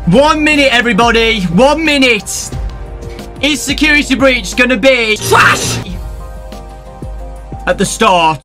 1 minute, everybody. 1 minute. Is security breach gonna be trash at the start?